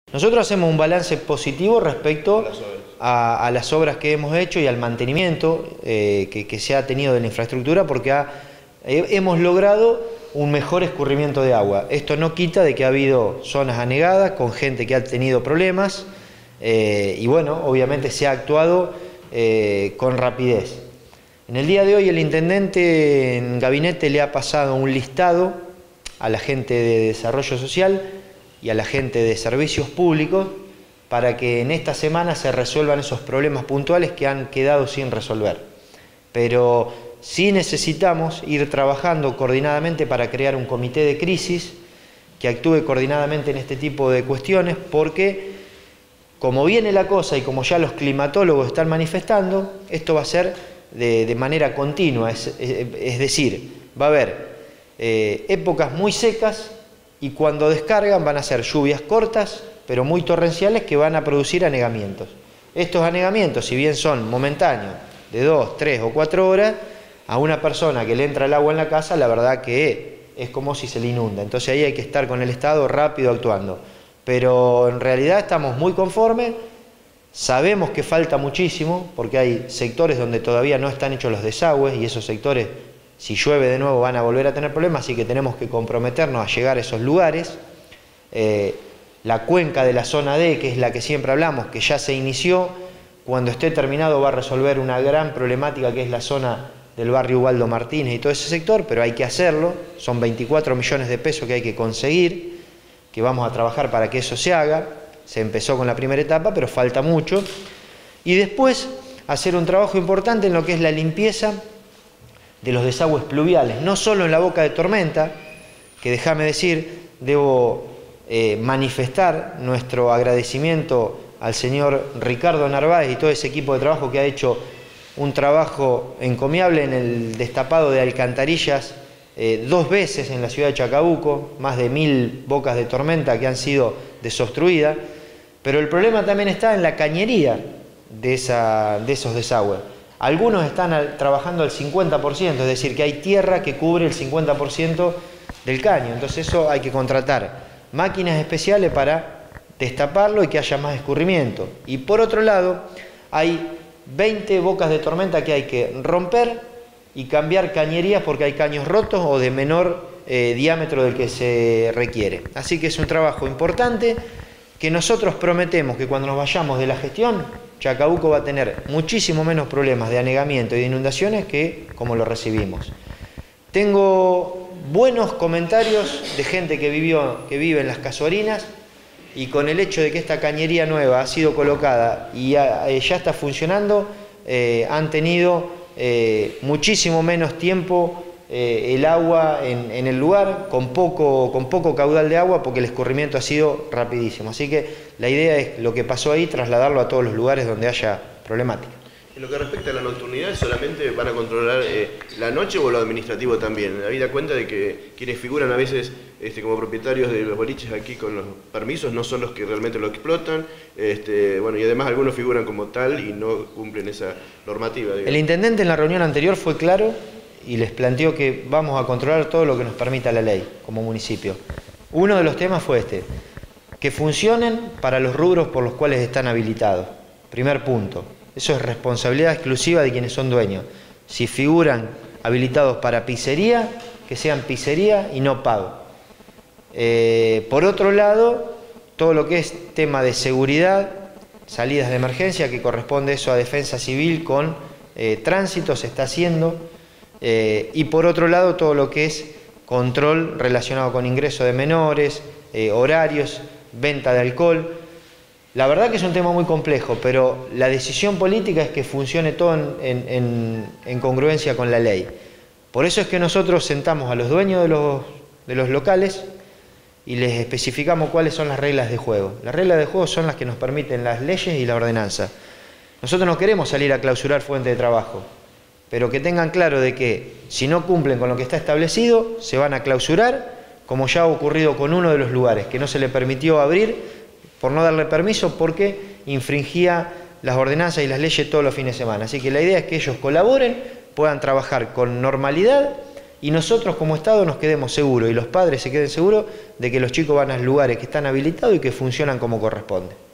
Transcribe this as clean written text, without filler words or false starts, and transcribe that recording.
Nosotros hacemos un balance positivo respecto a las obras que hemos hecho y al mantenimiento que se ha tenido de la infraestructura, porque hemos logrado un mejor escurrimiento de agua. Esto no quita de que ha habido zonas anegadas con gente que ha tenido problemas y bueno, obviamente se ha actuado con rapidez. En el día de hoy el intendente en gabinete le ha pasado un listado a la gente de desarrollo social y a la gente de servicios públicos para que en esta semana se resuelvan esos problemas puntuales que han quedado sin resolver. Pero sí necesitamos ir trabajando coordinadamente para crear un comité de crisis que actúe coordinadamente en este tipo de cuestiones, porque como viene la cosa y como ya los climatólogos están manifestando, esto va a ser de manera continua, es decir, va a haber épocas muy secas y cuando descargan van a ser lluvias cortas pero muy torrenciales que van a producir anegamientos. Estos anegamientos, si bien son momentáneos, de 2, 3 o 4 horas, a una persona que le entra el agua en la casa, la verdad que es como si se le inunda. Entonces ahí hay que estar con el Estado rápido actuando. Pero en realidad estamos muy conformes, sabemos que falta muchísimo, porque hay sectores donde todavía no están hechos los desagües y esos sectores, si llueve de nuevo, van a volver a tener problemas, así que tenemos que comprometernos a llegar a esos lugares. La cuenca de la zona D, que es la que siempre hablamos, que ya se inició, cuando esté terminado va a resolver una gran problemática que es la zona del barrio Ubaldo Martínez y todo ese sector, pero hay que hacerlo, son 24 millones de pesos que hay que conseguir, que vamos a trabajar para que eso se haga. Se empezó con la primera etapa, pero falta mucho. Y después hacer un trabajo importante en lo que es la limpieza de los desagües pluviales, no solo en la boca de tormenta, que déjame decir, debo manifestar nuestro agradecimiento al señor Ricardo Narváez y todo ese equipo de trabajo que ha hecho un trabajo encomiable en el destapado de alcantarillas 2 veces en la ciudad de Chacabuco, más de 1000 bocas de tormenta que han sido desobstruidas, pero el problema también está en la cañería de esos desagües. Algunos están trabajando al 50%, es decir, que hay tierra que cubre el 50% del caño, entonces eso hay que contratar máquinas especiales para destaparlo y que haya más escurrimiento. Y por otro lado, hay 20 bocas de tormenta que hay que romper y cambiar cañerías porque hay caños rotos o de menor diámetro del que se requiere. Así que es un trabajo importante que nosotros prometemos que cuando nos vayamos de la gestión, Chacabuco va a tener muchísimo menos problemas de anegamiento y de inundaciones que como lo recibimos. Tengo buenos comentarios de gente que vive en las Casuarinas, y con el hecho de que esta cañería nueva ha sido colocada y ya está funcionando, han tenido muchísimo menos tiempo el agua en el lugar, con poco caudal de agua, porque el escurrimiento ha sido rapidísimo. Así que la idea es lo que pasó ahí, trasladarlo a todos los lugares donde haya problemática. En lo que respecta a la nocturnidad, ¿solamente van a controlar la noche o lo administrativo también? Habida cuenta de que quienes figuran a veces como propietarios de los boliches aquí con los permisos no son los que realmente lo explotan, bueno, y además algunos figuran como tal y no cumplen esa normativa, digamos. El intendente en la reunión anterior fue claro y les planteó que vamos a controlar todo lo que nos permita la ley como municipio. Uno de los temas fue que funcionen para los rubros por los cuales están habilitados. Primer punto. Eso es responsabilidad exclusiva de quienes son dueños. Si figuran habilitados para pizzería, que sean pizzería y no pago. Por otro lado, todo lo que es tema de seguridad, salidas de emergencia, que corresponde eso a Defensa Civil con tránsito, se está haciendo. Y por otro lado, todo lo que es control relacionado con ingreso de menores, horarios, venta de alcohol. La verdad que es un tema muy complejo, pero la decisión política es que funcione todo en congruencia con la ley. Por eso es que nosotros sentamos a los dueños de los locales y les especificamos cuáles son las reglas de juego. Las reglas de juego son las que nos permiten las leyes y la ordenanza. Nosotros no queremos salir a clausurar fuente de trabajo, pero que tengan claro de que si no cumplen con lo que está establecido, se van a clausurar, como ya ha ocurrido con uno de los lugares, que no se le permitió abrir por no darle permiso porque infringía las ordenanzas y las leyes todos los fines de semana. Así que la idea es que ellos colaboren, puedan trabajar con normalidad y nosotros como Estado nos quedemos seguros y los padres se queden seguros de que los chicos van a lugares que están habilitados y que funcionan como corresponde.